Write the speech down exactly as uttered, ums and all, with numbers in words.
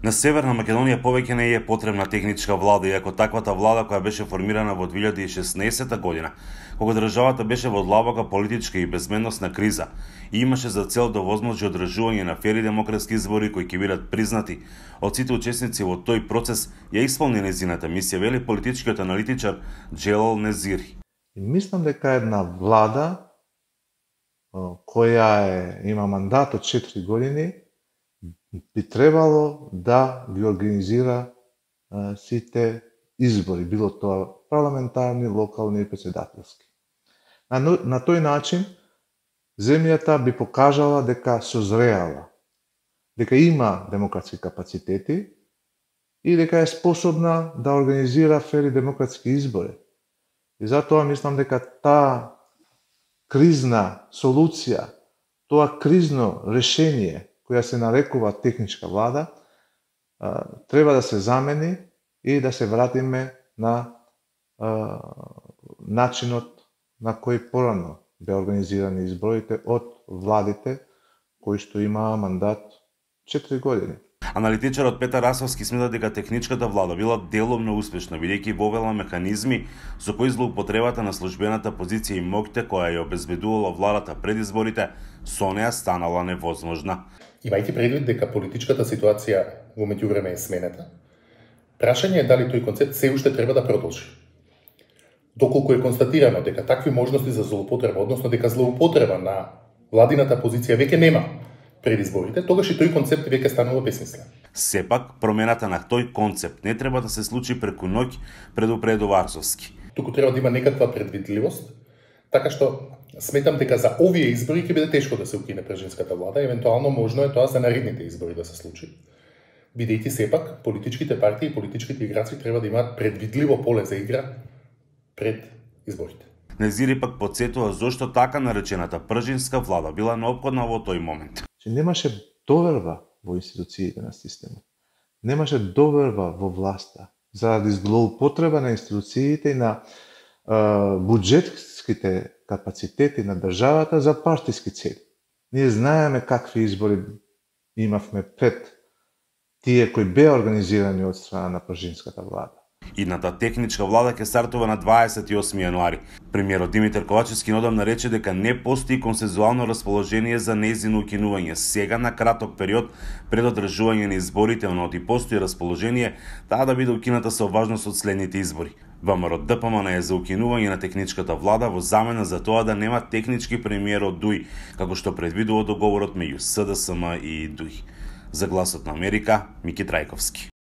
На Северна Македонија повеќе не е потребна техничка влада, иако таквата влада која беше формирана во две илјади и шеснаесетта година, кога државата беше во длабока политичка и безбедносна криза и имаше за цел да овозможи одржување на фери демократски избори кои ќе бидат признати од сите учесници во тој процес, ја исполни нејзината мисија, вели политичкиот аналитичар Джелал Незири. Мислам дека една влада која е, има мандат од четири години би требало да ги организира а, сите избори, било тоа парламентарни, локални и председателски. На, на тој начин, земјата би покажала дека созреала, дека има демократски капацитети и дека е способна да организира фери демократски избори. И затоа мислам дека таа кризна солуција, тоа кризно решение која се нарекува техничка влада, треба да се замени и да се вратиме на начинот на кој порано беа организирани изборите од владите кои што имаа мандат четири години. Аналитичарот Петар Расовски смета дека техничката влада била деломно успешна, бидејќи вовела механизми со кои злоупотребата на службената позиција и моќта која ја обезбедувала владата пред изборите со неа станала невозможна. Имајќи предвид дека политичката ситуација во меѓувреме е сменета, прашање е дали тој концепт се уште треба да продолжи. Доколку е констатирано дека такви можности за злоупотреба, односно дека злоупотреба на владината позиција веќе нема пред изборите, тогаш и тој концепт веќе станува бесмислен. Сепак, промената на тој концепт не треба да се случи преку ноќ, предупредува Арсовски. Туку треба да има некаква предвидливост, така што сметам дека за овие избори ќе биде тешко да се укине прежинската влада, евентуално можно е тоа за наредните избори да се случи. Бидејќи сепак политичките партии и политичките играци треба да имаат предвидливо поле за игра пред изборите. Незири пак потсетува зошто така наречената пржинска влада била неопходна во тој момент. Че немаше доверба во институциите на системот. Немаше доверба во власта заради злоупотреба на институциите и на е, буџетските капацитети на државата за партиски цели. Ние знаеме какви избори имавме пред тие кои беа организирани од страна на пржинската влада. Идната техничка влада ќе стартува на дваесет и осми јануари. Премиерот Димитар Ковачевски неодамна рече дека не постои консензуално расположение за нејзино укинување сега на краток период пред одржување на изборите, но и постои расположение таа да биде укината со важност од следните избори. ВМРО-ДПМН е за укинување на техничката влада во замена за тоа да нема технички премиер од ДУИ, како што предвидува договорот меѓу СДСМ и ДУИ. За Гласот на Америка, Мики Трајковски.